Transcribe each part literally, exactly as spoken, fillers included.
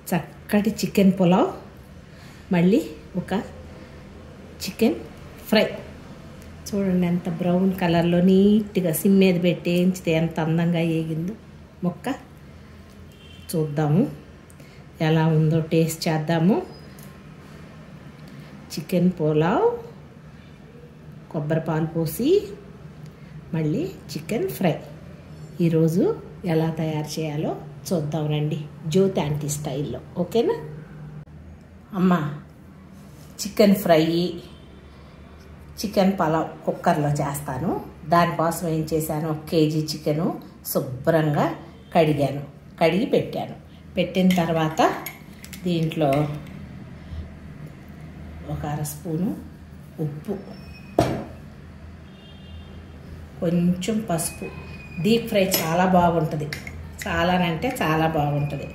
చక్కటి చికెన్ పులావ్, మళ్ళీ ఒక చికెన్ ఫ్రై. చూడండి ఎంత బ్రౌన్ కలర్లో నీట్గా సిమ్ మీద పెట్టి వేయించితే ఎంత అందంగా వేగిందో ముక్క. చూద్దాము ఎలా ఉందో, టేస్ట్ చేద్దాము. చికెన్ పులావ్, కొబ్బరి పాలు పోసి మళ్ళీ చికెన్ ఫ్రై. ఈరోజు ఎలా తయారు చేయాలో చూద్దాం రండి, జ్యోతి ఆంటీ స్టైల్లో. ఓకేనా అమ్మా? చికెన్ ఫ్రై, చికెన్ పలావ్ కుక్కర్లో చేస్తాను. దానికోసం ఏం చేశాను, ఒక కేజీ చికెను శుభ్రంగా కడిగాను, కడిగి పెట్టాను. పెట్టిన తర్వాత దీంట్లో ఒక అర స్పూను ఉప్పు, కొంచెం పసుపు. డీప్ ఫ్రై చాలా బాగుంటుంది, చాలా అంటే చాలా బాగుంటుంది.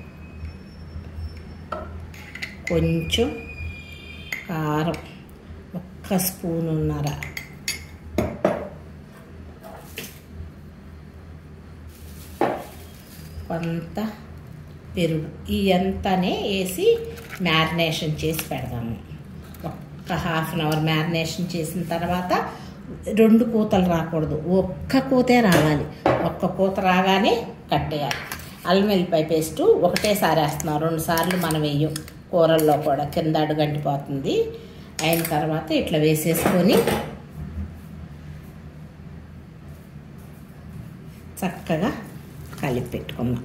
కొంచెం కారం, ఒక్క స్పూనున్నర. కొంత పెరుగు. ఈ అంతానే వేసి మ్యారినేషన్ చేసి పెడదాము. ఒక్క హాఫ్ అన్ అవర్ మ్యారినేషన్ చేసిన తర్వాత రెండు కూతలు రాకూడదు, ఒక్క కూతే రావాలి. ఒక్క కూత రాగానే కట్టేయాలి. అల్లం వెల్లిపాయ పేస్టు ఒకటేసారి వేస్తున్నాం, రెండు సార్లు మనం వేయం. కూరల్లో కూడా కింద అడుగంటిపోతుంది. అయిన తర్వాత ఇట్లా వేసేసుకొని చక్కగా కలిపి పెట్టుకుందాం.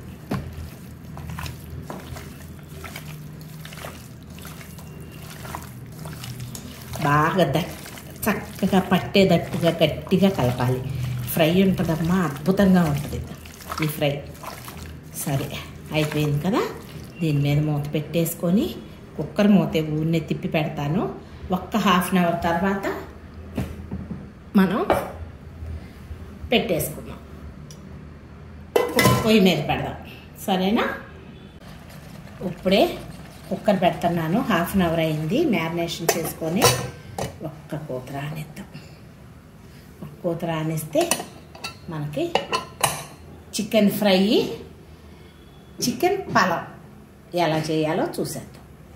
బాగా దట్ చక్కగా పట్టేటట్టుగా గట్టిగా కలపాలి. ఫ్రై ఉంటుందమ్మా, అద్భుతంగా ఉంటుంది ఈ ఫ్రై. సరే అయిపోయింది కదా, దీని మీద మూత పెట్టేసుకొని కుక్కర్ మూత ఊరినే తిప్పి పెడతాను. ఒక్క హాఫ్ అన్ అవర్ తర్వాత మనం పెట్టేసుకుందాం, పొయ్యి మీద పెడదాం. సరేనా? ఇప్పుడే కుక్కర్ పెడుతున్నాను. హాఫ్ అన్ అవర్ అయింది మ్యారినేషన్ చేసుకొని. ఒక్క కూత రానిద్దాం. ఒక్క కూత రానిస్తే మనకి చికెన్ ఫ్రై, చికెన్ పలావ్ ఎలా చేయాలో చూసేద్దాం.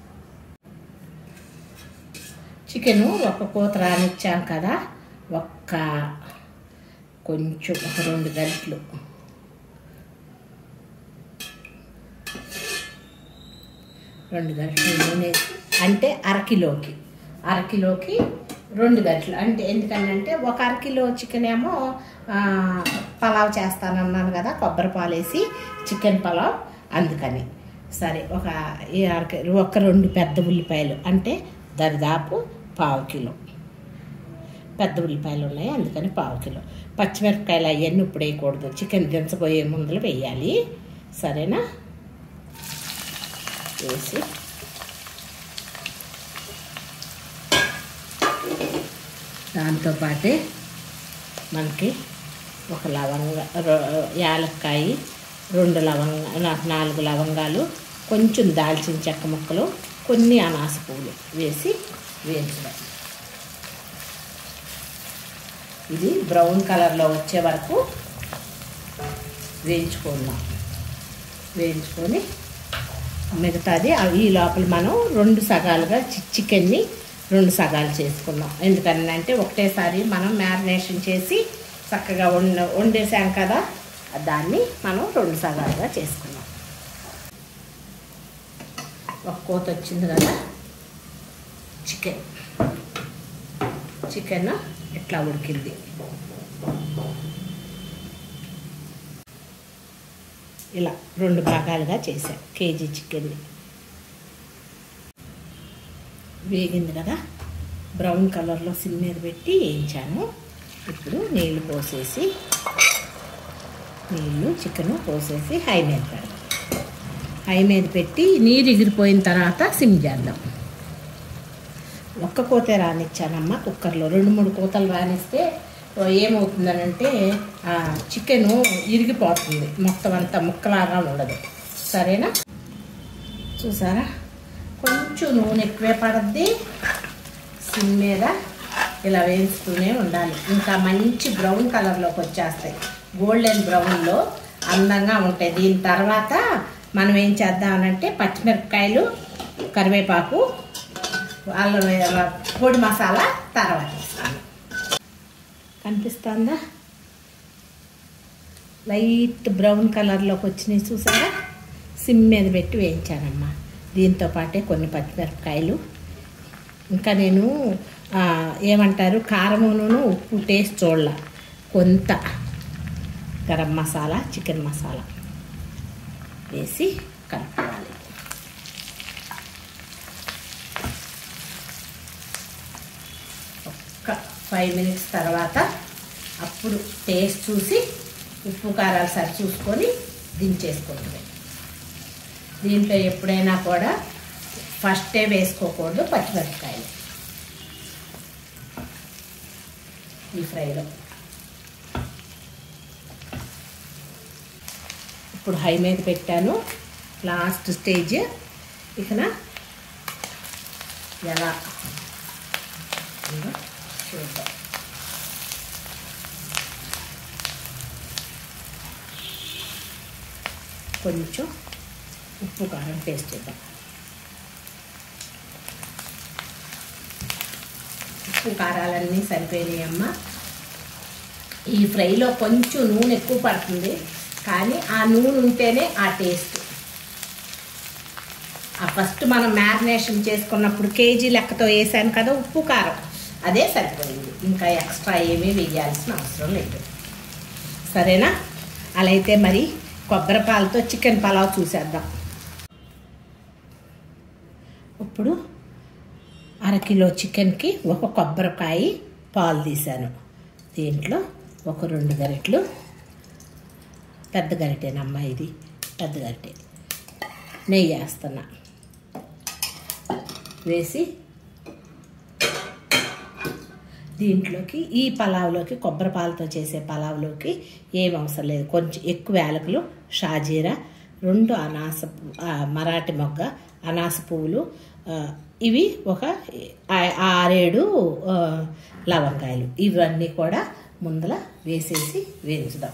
చికెను ఒక కూత రానిచ్చాం కదా, ఒక్క కొంచెం ఒక రెండు గంటలు రెండు గంటలు నూనె, అంటే అరకిలోకి అరకిలోకి రెండు గంటలు. అంటే ఎందుకంటే ఒక అరకిలో చికెన్ ఏమో పలావ్ చేస్తానన్నాను కదా, కొబ్బరి పాలు వేసి చికెన్ పలావ్, అందుకని. సరే ఒక ఈ అరకి ఒక రెండు పెద్ద ఉల్లిపాయలు, అంటే దరిదాపు పావు కిలో పెద్ద ఉల్లిపాయలు ఉన్నాయి, అందుకని పావు కిలో. పచ్చిమిరపకాయలు అవన్నీ ఇప్పుడు వేయకూడదు, చికెన్ దించబోయే ముందులు వేయాలి. సరేనా? వేసి దాంతోపాటే మనకి ఒక లవంగ, యాలక్కాయ, రెండు లవంగ నాలుగు లవంగాలు, కొంచెం దాల్చిన చెక్క ముక్కలు, కొన్ని అనాస పువ్వులు వేసి వేయించడం. ఇది బ్రౌన్ కలర్లో వచ్చే వరకు వేయించుకుందాం. వేయించుకొని మిగతాది అవి లోపల మనం రెండు సగాలుగా చికెన్ని రెండు సగాలు చేసుకున్నాం. ఎందుకనంటే ఒకటేసారి మనం మ్యారినేషన్ చేసి చక్కగా వండ వండేసాం కదా, దాన్ని మనం రెండు సగాలుగా చేసుకున్నాం. ఒక కోత వచ్చింది కదా, చికెన్ చికెన్ ఇట్లా ఉడికింది. ఇలా రెండు భాగాలుగా చేసాం కేజీ చికెన్ని. వేగింది కదా, బ్రౌన్ కలర్లో సిమ్ మీద పెట్టి వేయించాను. ఇప్పుడు నీళ్ళు పోసేసి నీళ్ళు చికెను పోసేసి హై మీద పెడదాం. హై మీద పెట్టి నీరు ఎగిరిపోయిన తర్వాత సిమ్ చేద్దాం. ఒక్క కోతే రానిచ్చానమ్మా కుక్కర్లో. రెండు మూడు కోతలు రానిస్తే ఏమవుతుందనంటే చికెను ఇరిగిపోతుంది, మొత్తం అంతా ముక్కలాగా ఉండదు. సరేనా? చూసారా, కొంచెం నూనె ఎక్కువే పడద్ది. సిమ్ మీద ఇలా వేయించుతూనే ఉండాలి. ఇంకా మంచి బ్రౌన్ కలర్లోకి వచ్చేస్తాయి, గోల్డెన్ బ్రౌన్లో అందంగా ఉంటాయి. దీని తర్వాత మనం ఏం చేద్దామనంటే పచ్చిమిరపకాయలు, కరివేపాకు, అల్లం పొడి మసాలా తర్వాత వేస్తాను. కనిపిస్తుందా? లైట్ బ్రౌన్ కలర్లోకి వచ్చినాయి చూసారా? సిమ్ మీద పెట్టి వేయించానమ్మా. దీంతో పాటే కొన్ని పచ్చిమిరపకాయలు, ఇంకా నేను ఏమంటారు కారమును ఉప్పు టేస్ట్ చూడాల, కొంత గరం మసాలా, చికెన్ మసాలా వేసి కలుపుకోవాలి. ఒక్క ఫైవ్ మినిట్స్ తర్వాత అప్పుడు టేస్ట్ చూసి ఉప్పు కారాలు సరి చూసుకొని దించేసుకుంటుంది. దీంట్లో ఎప్పుడైనా కూడా ఫస్టే వేసుకోకూడదు పచ్చిమిరపకాయలు ఈ ఫ్రైలో. ఇప్పుడు హై మీద పెట్టాను, లాస్ట్ స్టేజ్. ఇకన ఎలా చూద్దాం. కొంచెం ఉప్పు కారం టేస్ట్ చేద్దాం. ఉప్పు కారాలన్నీ సరిపోయినాయమ్మ. ఈ ఫ్రైలో కొంచెం నూనె ఎక్కువ పడుతుంది, కానీ ఆ నూనె ఉంటేనే ఆ టేస్ట్. ఆ ఫస్ట్ మనం మ్యారినేషన్ చేసుకున్నప్పుడు కేజీ లెక్కతో వేసాను కదా ఉప్పు కారం, అదే సరిపోయింది. ఇంకా ఎక్స్ట్రా ఏమీ వేయాల్సిన అవసరం లేదు. సరేనా? అలా అయితే మరి కొబ్బరి పాలతో చికెన్ పలావ్ చూసేద్దాం. ఇప్పుడు అరకిలో చికెన్కి ఒక కొబ్బరికాయ పాలు తీసాను. దీంట్లో ఒక రెండు గరిటెలు, పెద్ద గరిటేనమ్మా ఇది, పెద్ద గరిటె నెయ్యి వేస్తున్నా. వేసి దీంట్లోకి ఈ పలావ్లోకి, కొబ్బరి పాలతో చేసే పలావ్లోకి ఏం అవసరం లేదు. కొంచెం ఎక్కువ యాలకులు, షాజీరా, రెండు అనాస మరాఠీ మొగ్గ అనాస పువ్వులు, ఇవి ఒక ఆరేడు లవంగాయలు, ఇవన్నీ కూడా ముందల వేసేసి వేయించుదాం.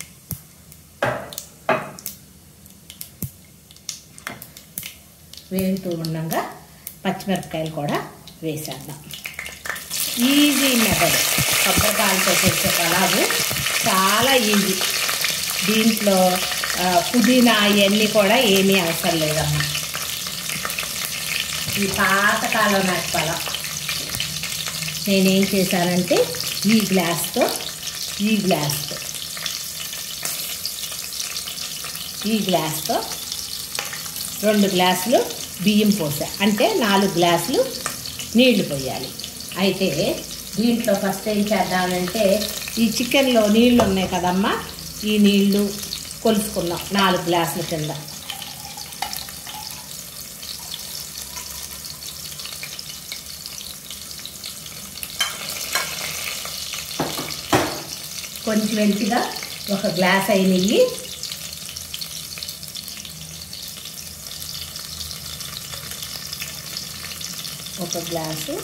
వేగుతూ ఉండగా పచ్చిమిరపకాయలు కూడా వేసేద్దాం. ఈజీ మెథడ్ కొబ్బరికాయలతో చేసే పలావు, చాలా ఈజీ. దీంట్లో పుదీనా అవన్నీ కూడా ఏమీ అవసరం లేదమ్మా. ఈ పాతకాలం నాటి పలావ్ నేనేం చేశానంటే ఈ గ్లాస్తో ఈ గ్లాస్తో ఈ గ్లాస్తో రెండు గ్లాసులు బియ్యం పోసా, అంటే నాలుగు గ్లాసులు నీళ్లు పోయాలి. అయితే దీంట్లో ఫస్ట్ ఏం చేద్దామంటే ఈ చికెన్లో నీళ్లు ఉన్నాయి కదమ్మా, ఈ నీళ్లు కొలుసుకున్నాం నాలుగు గ్లాసుల కింద. కొంచెం వెంటిగా ఒక గ్లాస్ అయినవి, ఒక గ్లాసు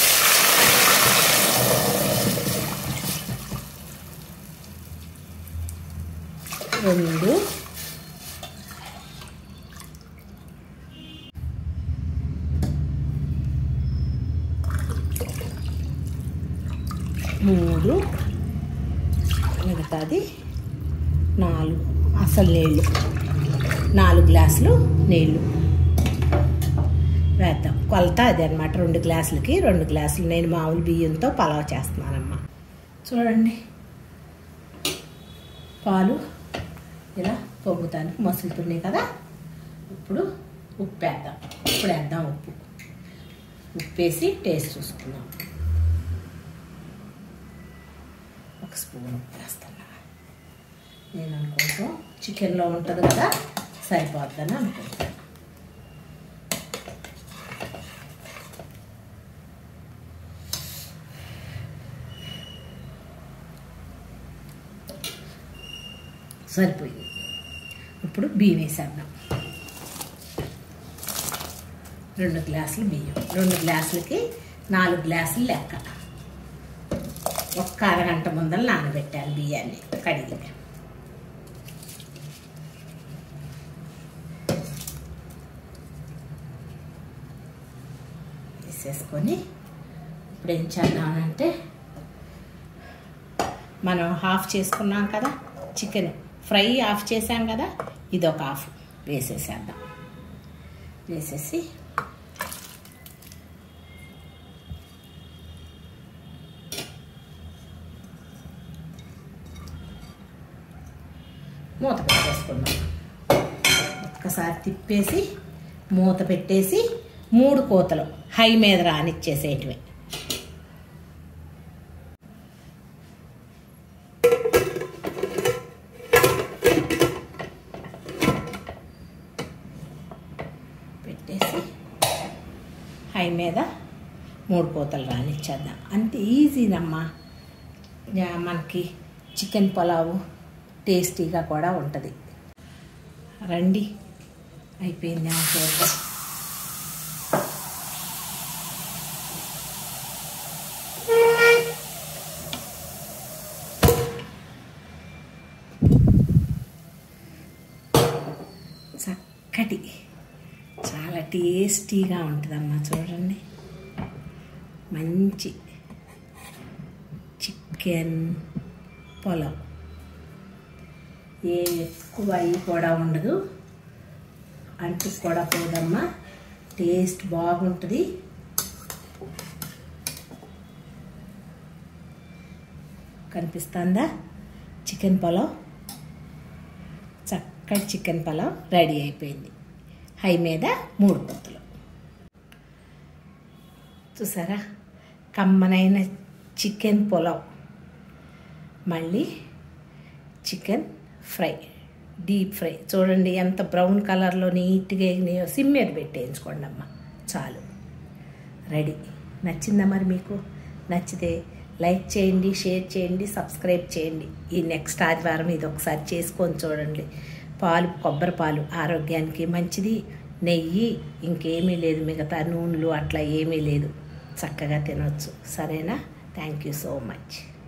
రెండు మూడు మిగతాది నాలుగు అసలు నీళ్ళు, నాలుగు గ్లాసులు నీళ్ళు వేద్దాం. కొలత అదే అనమాట, రెండు గ్లాసులకి రెండు గ్లాసులు. నేను మామూలు బియ్యంతో పలావ్ చేస్తున్నానమ్మా. చూడండి పాలు ఇలా పొంగుతానికి మసులుతున్నాయి కదా. ఇప్పుడు ఉప్పు వేద్దాం. ఇప్పుడు వేద్దాం ఉప్పు. ఉప్పు వేసి టేస్ట్ చూసుకుందాం. ఒక స్పూన్ ఉప్పు వేస్తున్నా. నేను అనుకుంటాం చికెన్లో ఉంటుంది కదా, సరిపోద్దని అనుకుంటాను. సరిపోయింది. ఇప్పుడు బియ్యం వేసేద్దాం. రెండు గ్లాసులు బియ్యం, రెండు గ్లాసులకి నాలుగు గ్లాసులు లెక్క. ఒక్క అరగంట ముందర నానబెట్టాలి బియ్యాన్ని కడిగి. వేసేసుకొని ఇప్పుడు ఏం చేద్దామంటే మనం హాఫ్ చేసుకున్నాం కదా చికెన్ ఫ్రై ఆఫ్ చేసాం కదా, ఇది ఒక హాఫ్ వేసేసేద్దాం. వేసేసి మూత పెట్టేసుకుందాం. ఒక్కసారి తిప్పేసి మూత పెట్టేసి మూడు కోతలు హై మీద రానిచ్చేసేటివి. పెట్టేసి హై మీద మూడు కోతలు రానిచ్చేద్దాం. అంతే ఈజీనమ్మా. మనకి చికెన్ పులావు టేస్టీగా కూడా ఉంటుంది. రండి, అయిపోయింది. చూద్దాం. చక్కటి చాలా టేస్టీగా ఉంటుందమ్మా. చూడండి, మంచి చికెన్ పులావ్. ఏ ఎక్కువ అవి కూడా ఉండదు, అంటు కూడా పోదమ్మా. టేస్ట్ బాగుంటుంది. కనిపిస్తుందా? చికెన్ పులావ్, చక్కటి చికెన్ పులావ్ రెడీ అయిపోయింది. హై మీద మూడు పొత్తులు. చూసారా, కమ్మనైన చికెన్ పులావ్. మళ్ళీ చికెన్ ఫ్రై, డీప్ ఫ్రై. చూడండి ఎంత బ్రౌన్ కలర్లో నీట్గా ఎగినాయో. సిమ్ మీద పెట్టేయించుకోండి అమ్మ, చాలు. రెడీ. నచ్చిందా మరి మీకు? నచ్చితే లైక్ చేయండి, షేర్ చేయండి, సబ్స్క్రైబ్ చేయండి. ఈ నెక్స్ట్ ఆదివారం ఇది ఒకసారి చేసుకొని చూడండి. పాలు, కొబ్బరి పాలు ఆరోగ్యానికి మంచిది. నెయ్యి, ఇంకేమీ లేదు, మిగతా నూనెలు అట్లా ఏమీ లేదు. చక్కగా తినొచ్చు. సరేనా? Thank you so much.